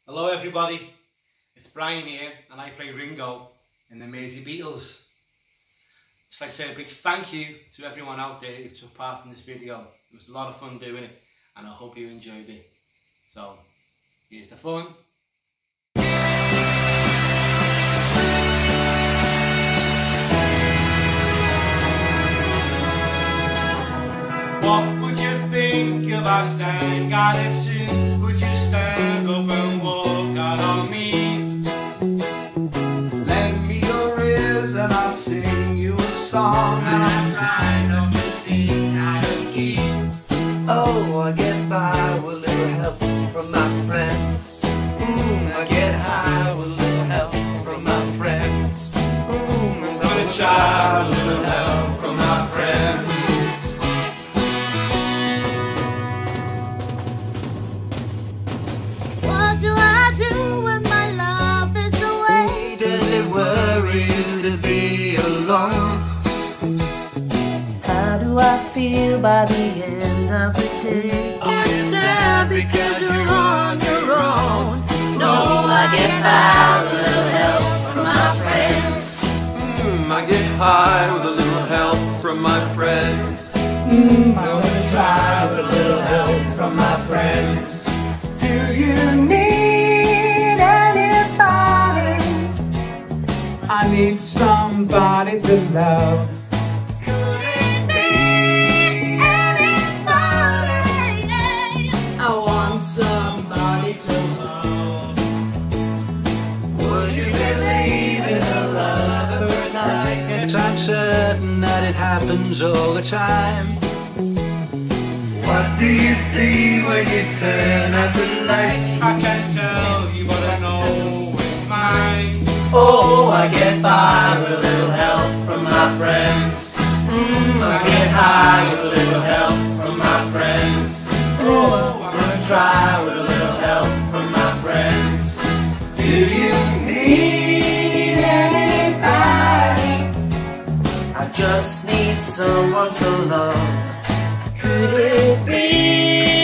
Hello everybody, it's Brian here and I play Ringo in the Mersey Beatles. Just like to say a big thank you to everyone out there who took part in this video. It was a lot of fun doing it and I hope you enjoyed it. So, here's the fun. What would you think if I sang out a tune? Would you stand up and walk out on me? Lend me your ears and I'll sing you a song, and I'll try not to sing out of key. Oh, I get by with a little help from my friends. I get high with a little help from my friends. I'm gonna try with a little help from my friends. What do I do when my love is away? Does it worry you to be alone? How do I feel by the end of the day? Are you sad because you're on your own? No, I get by with a little help from my friends. I get high with a little help from my friends. I'm gonna try with a little help from my friends. Do you need anybody? I need somebody to love. Could it be anybody? I want somebody to love. Would you believe in a love at first sight? Yes, I'm certain that it happens all the time. What do you see when you turn out the lights? I can't tell you but I know it's mine. Oh, I get by with a little help from my friends. I get high with a little help from my friends. Oh, I'm gonna try with a little help from my friends. Do you need anybody? I just need someone to love. Could it be